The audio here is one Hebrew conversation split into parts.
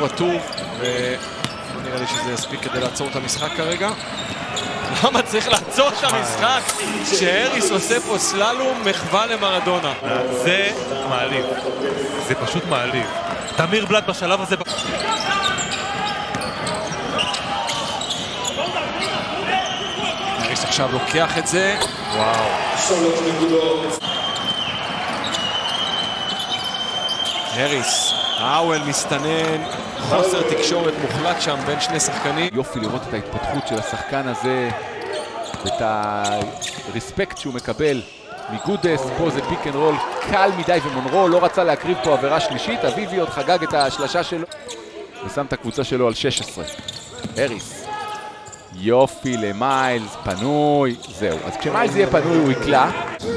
רטוב, ולא נראה לי שזה יספיק כדי לעצור את המשחק כרגע. למה צריך לעצור את המשחק? שהריס עושה פה סללום מחווה למרדונה. זה מעליב, זה פשוט מעליב. תמיר בלאט בשלב הזה... הריס עכשיו לוקח את זה. וואו. הריס, האוול מסתנן, חוסר תקשורת מוחלט שם בין שני שחקנים. יופי לראות את ההתפתחות של השחקן הזה ואת הרספקט שהוא מקבל מגודס. פה זה פיק אנד רול קל מדי ומונרו לא רצה להקריב פה עבירה שלישית. אביבי עוד חגג את השלשה שלו ושם את הקבוצה שלו על 16. הריס, יופי למיילס, פנוי, זהו. אז כשמיילס יהיה פנוי הוא יקלע.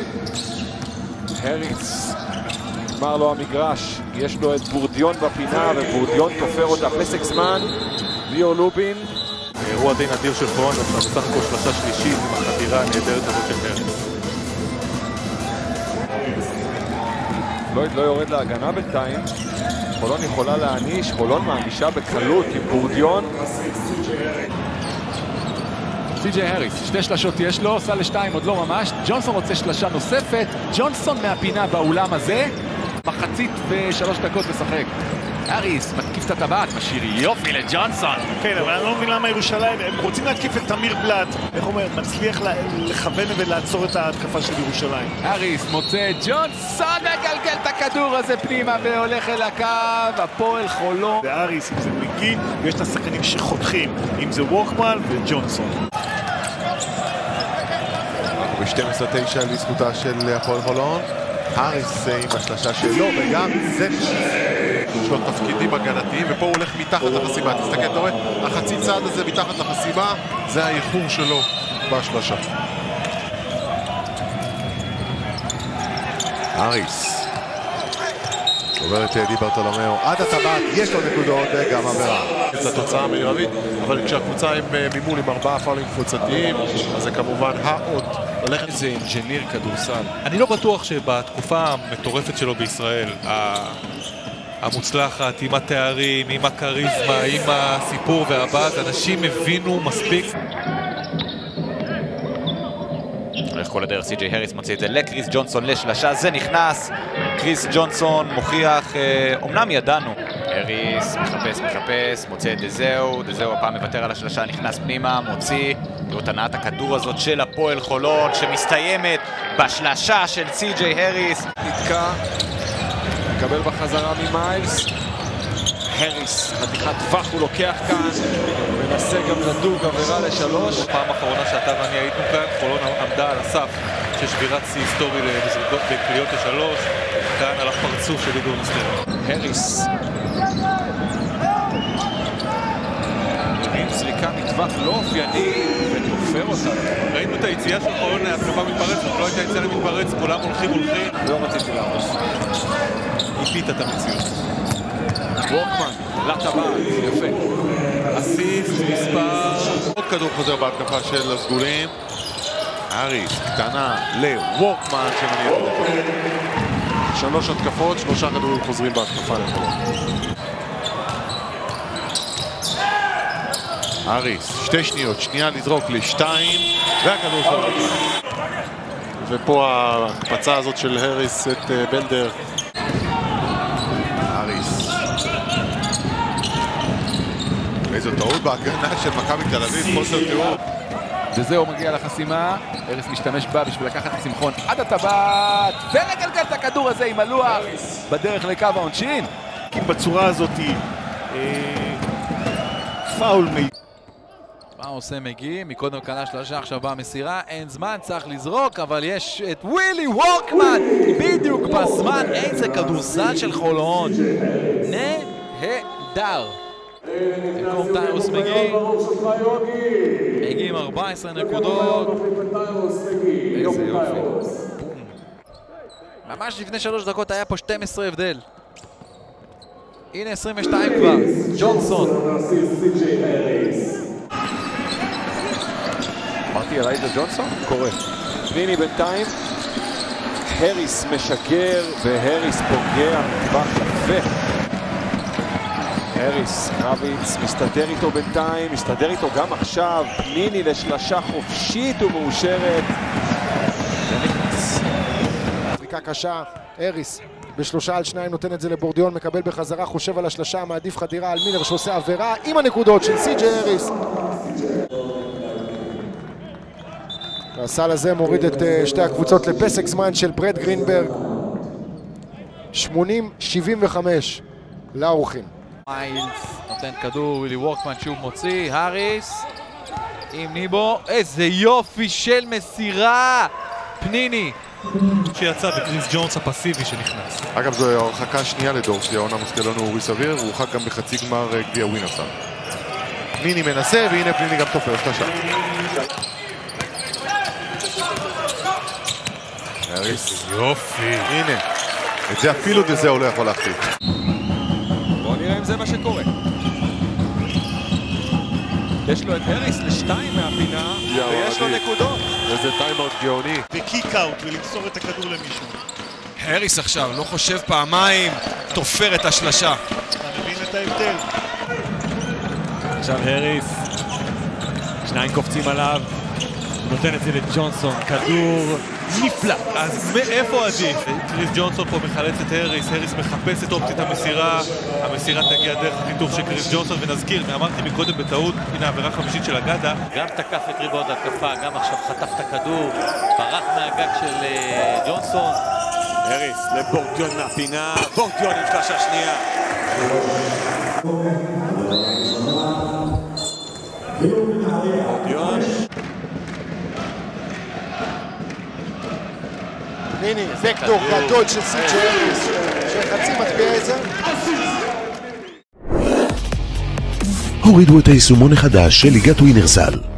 הריס, נגמר לו המגרש, יש לו את בורדיון בפינה ובורדיון תופר אותה פסק זמן. ליאור לובין, אירוע די נדיר של חולון, עכשיו בסך הכל שלושה שלישית עם החדירה הנהדרת הזאת של הריס. לא יורד להגנה בינתיים. חולון יכולה להעניש, חולון מענישה בקלות עם בורדיון. סי.ג'יי הריס, שתי שלשות יש לו, עושה לשתיים עוד לא ממש. ג'ונסון רוצה שלשה נוספת, ג'ונסון מהפינה באולם הזה. מחצית ו3 דקות לשחק. הריס מתקיף את הטבעת, משאיר יופי לג'ונסון. כן, אבל אני לא מבין למה ירושלים, הם רוצים להתקיף את תמיר בלאט. איך אומר, מצליח לכוון ולעצור את ההתקפה של ירושלים. הריס מוצא את ג'ונסון, מגלגל את הכדור הזה פנימה והולך אל הקו. הפועל חולון. והריס, אם זה מגי, ויש את השחקנים שחותכים, אם זה וורקמן וג'ונסון. ב-12-9 לזכותה של הפועל חולון. הריס עם השלשה שלו, וגם זה יש לו תפקידים הגנתיים, ופה הוא הולך מתחת לחסימה. תסתכל, אתה רואה, החצי צעד הזה מתחת לחסימה, זה האיחור שלו בשלשה. הריס עובר את די ברטולומיאו עד הטבעת, יש לו נקודות וגם עבירה. זו התוצאה המרבית, אבל כשהקבוצה עם מימון עם 4 פאולים קבוצתיים, אז זה כמובן העוד. זה אינג'יניר כדורסל. אני לא בטוח שבתקופה המטורפת שלו בישראל, המוצלחת, עם התארים, עם הקריזמה, עם הסיפור והבאז, אנשים הבינו מספיק. הולך כל הדרך, סי.ג'יי הריס מוציא את זה לקריס ג'ונסון לשלשה, זה נכנס. קריס ג'ונסון מוכיח, אמנם ידענו. הריס מחפש, מוצא את דזהו הפעם מוותר על השלשה, נכנס פנימה, מוציא. תראו את הנעת הכדור הזאת של הפועל חולון שמסתיימת בשלשה של סי.ג'יי הריס. נתקע, מקבל בחזרה ממיילס. הריס, חתיכת טווח הוא לוקח כאן, מנסה גם לדוג עבירה ל3. פעם אחרונה שאתה ואני היינו כאן, חולון עמדה על הסף של שבירת שיא היסטורי לזריקות בקריאות ל3, כאן על הפרצוף של איגור נסטר. הריס מרים זריקה מטווח לא אופייני ותופר אותה. ראינו את היציאה של חולון, התקפה מתפרצת, לא הייתה יציאה למתפרצת, כולם הולכים. לא רציתי להרוס. איפית את המציאות. וורקמן, לטבעת, יפה. אסיסט מספר. עוד כדור חוזר בהתקפה של הסגולים. הריס, קטנה לוורקמן שמניע את זה. 3 התקפות, 3 כדורים חוזרים בהתקפה לחולון. הריס, 2 שניות, שנייה לזרוק ל2, והכדור שלו. ופה ההקפצה הזאת של הריס את בנדר. הריס. איזו טעות בהגנה של מכבי תל אביב, חוסר תיאור. וזהו מגיע לחסימה, הריס משתמש בה בשביל לקחת את שמחון עד הטבעת ולגלגל את הכדור הזה עם הלוח בדרך לקו העונשין. כי בצורה הזאת פאול מי. מה עושה מגי? מקודם קנה שלושה, עכשיו באה מסירה, אין זמן, צריך לזרוק, אבל יש את ווילי וורקמן בדיוק בזמן. איזה כדורסל של חולון, נהדר. במקום טיירוס מגי עם 14 נקודות. איזה יופי. ממש לפני 3 דקות היה פה 12 הבדל. הנה 22 כבר, ג'ונסון. אמרתי עליי זה ג'ונסון? קורה. פניני בינתיים. הריס משגר והריס פוגע מטווח יפה. הריס, רביץ מסתדר איתו בינתיים, מסתדר איתו גם עכשיו, פניני לשלשה חופשית ומאושרת. זריקה קשה, הריס בשלושה על שניים נותן את זה לבורדיון, מקבל בחזרה, חושב על השלשה, מעדיף חדירה על מילר שעושה עבירה עם הנקודות של סי.ג'יי הריס. והסל הזה מוריד את שתי הקבוצות לפסק זמן של ברד גרינברג. 80-75 לאורחים. מיילס נותן כדור, ווילי וורקמן שוב מוציא, האריס עם ניבו, איזה יופי של מסירה, פניני שיצא בקריס ג'ונס הפסיבי שנכנס. אגב, זו הרחקה שנייה לדורסי, העונה מזכיר לנו אורי סביר, הוא הורחק גם בחצי גמר גביע ווינרסון. פניני מנסה, והנה פניני גם תופר שלושה. הריס, יופי. הנה, את זה אפילו דזהו לא יכול להחליט. בואו נראה אם זה מה שקורה. יש לו את הריס לשתיים מהפינה, ויש לו נקודות. איזה טיימאוט גאוני. וקיק-אאוט ולמסור את הכדור למישהו. הריס עכשיו לא חושב פעמיים, תופר את השלשה. אתה מבין את ההבדל? עכשיו הריס, שניים קופצים עליו, הוא נותן את זה לג'ונסון, כדור נפלא. אז מאיפה עדיף? קריס ג'ונסון פה מחלץ את הריס, הריס מחפש את אופציית המסירה, המסירה תגיע דרך החיתוך של קריס ג'ונסון, ונזכיר, ואמרתי מקודם בטעות, הנה העבירה חמישית של אגדה. גם תקף את ריבאונד התקפה, גם עכשיו חטף את הכדור, ברח מהגג של ג'ונסון. הריס לבורדיון מהפינה, בורדיון עם שלושה שנייה. בורדיון. הנה, וקטור גדול של סי.ג'יי הריס, שחצי מטביע את זה. הורידו את היישומון החדש של ליגת ווינרסל.